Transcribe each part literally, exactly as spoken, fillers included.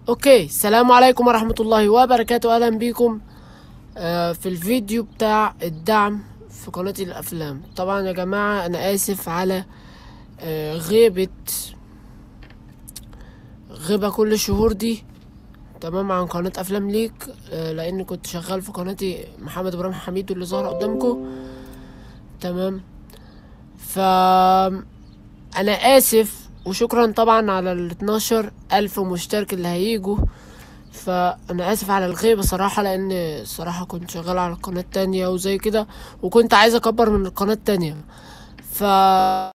اوكي، السلام عليكم ورحمة الله وبركاته. اهلا بيكم آه، في الفيديو بتاع الدعم في قناة الافلام. طبعا يا جماعة انا اسف على آه، غيبة غيبة كل الشهور دي، تمام، عن قناة افلام ليك، آه، لاني كنت شغال في قناتي محمد ابراهيم حميد اللي ظهر قدامكم. تمام، ف انا اسف وشكرا طبعا على ال اتناشر الف مشترك اللي هيجوا. فانا اسف على الغيبة صراحة، لان الصراحة كنت شغال على القناة التانية وزي كده، وكنت عايز اكبر من القناة التانية. فانا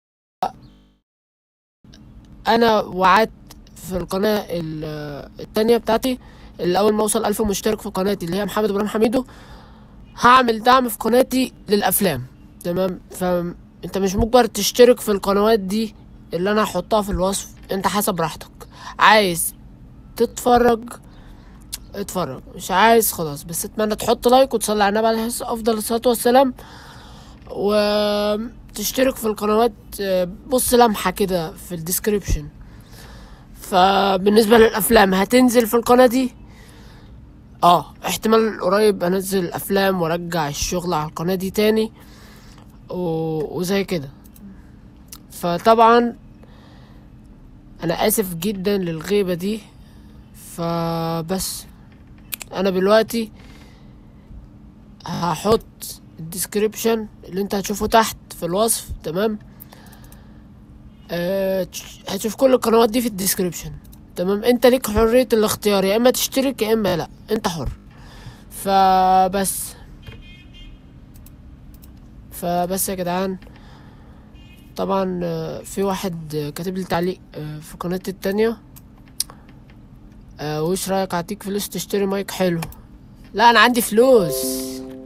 وعدت في القناة ال- التانية بتاعتي اللي اول ما اوصل الف مشترك في قناتي اللي هي محمد ابراهيم حميدو هعمل دعم في قناتي للافلام. تمام، فانت مش مجبر تشترك في القنوات دي اللي انا هحطها في الوصف، انت حسب راحتك. عايز تتفرج اتفرج، مش عايز خلاص. بس اتمنى تحط لايك وتصلي على النبي عليه افضل الصلاه والسلام، وتشترك في القنوات. آه، بص لمحه كده في الديسكريبشن. فبالنسبه للافلام هتنزل في القناه دي، اه احتمال قريب انزل افلام وارجع الشغل على القناه دي تاني و... وزي كده. فطبعا انا اسف جدا للغيبه دي. فبس انا دلوقتي هحط الديسكريبشن اللي انت هتشوفه تحت في الوصف. تمام، أه هتشوف كل القنوات دي في الديسكريبشن. تمام، انت ليك حرية الاختيار، يا اما تشترك يا اما لا، انت حر. فبس فبس يا جدعان، طبعا آه، في واحد آه، كاتب لي تعليق آه، في قناتي التانية، آه، وش رايك اعطيك فلوس تشتري مايك حلو؟ لا انا عندي فلوس.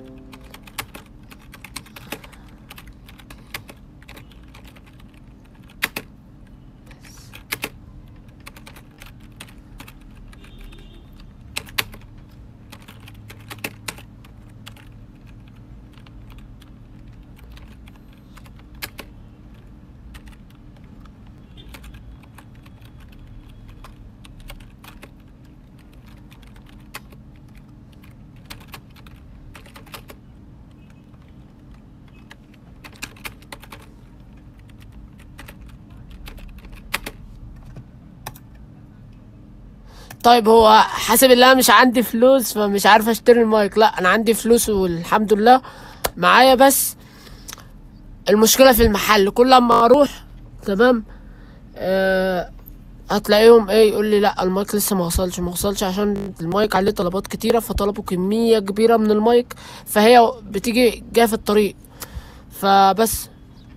طيب هو حاسب ان انا مش عندي فلوس فمش عارف اشتري المايك. لا انا عندي فلوس والحمد لله معايا، بس المشكلة في المحل. كل لما اروح، تمام، آه هتلاقيهم ايه يقول لي لا المايك لسه ما وصلش ما وصلش عشان المايك عليه طلبات كتيرة، فطلبوا كمية كبيرة من المايك، فهي بتيجي جاية في الطريق. فبس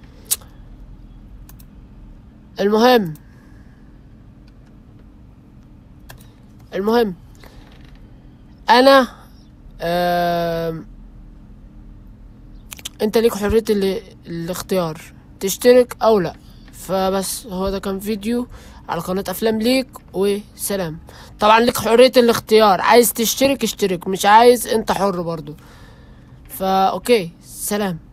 المهم المهم انا آه انت ليك حرية ال- الاختيار تشترك او لا. فبس هو ده كان فيديو على قناة افلام ليك، وسلام. طبعا ليك حرية الاختيار، عايز تشترك اشترك، مش عايز انت حر برضو. فا اوكي، سلام.